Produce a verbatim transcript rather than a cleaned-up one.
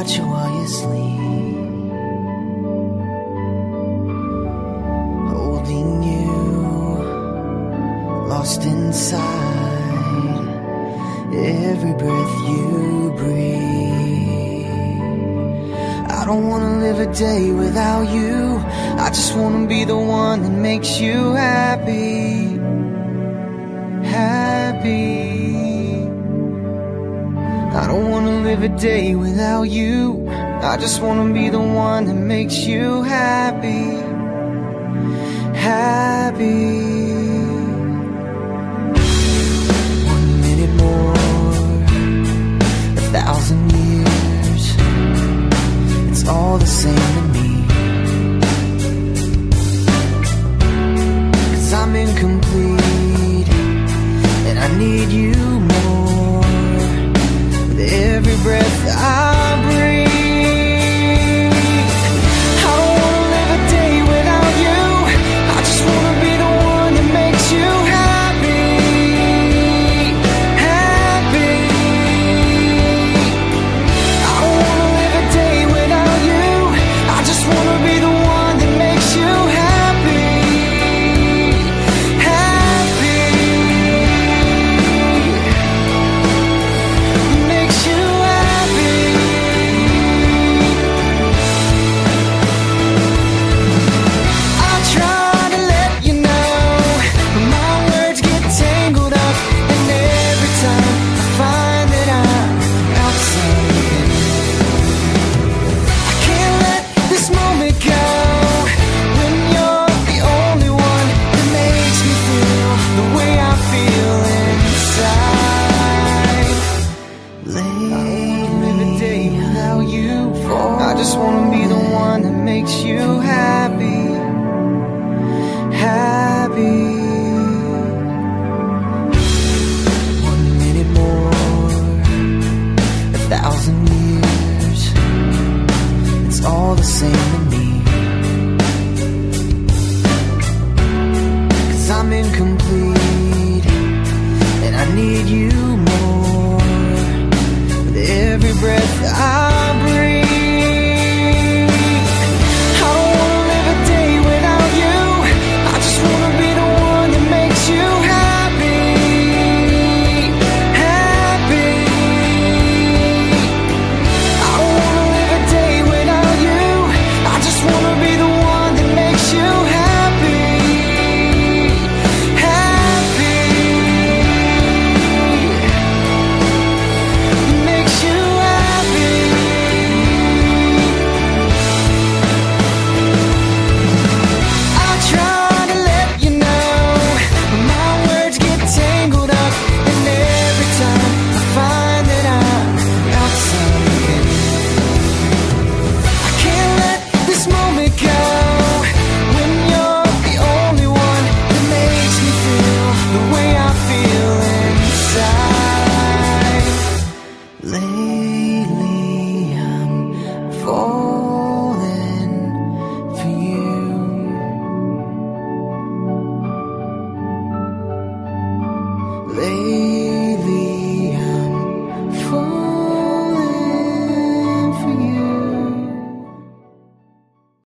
watch you while you sleep, holding you, lost inside every breath you breathe. I don't wanna live a day without you. I just wanna be the one that makes you happy, happy. I don't wanna live a day without you. I just wanna be the one that makes you happy, happy. One minute more, a thousand years, it's all the same to me. 'Cause I'm incomplete, and I need you more. With every breath I breathe, I don't wanna live a day without you. I just wanna be the one that makes you happy, happy. I don't wanna live a day without you. I just wanna be the one that makes you happy, happy. Makes you happy. I try to let you know, but my words get tangled up, and every time I find that I'm outside, I can't let this moment go. When you're the only one that makes me feel the way I feel inside. Late, live a day without you. I just wanna be the one that makes you happy, happy. One minute more, a thousand years, it's all the same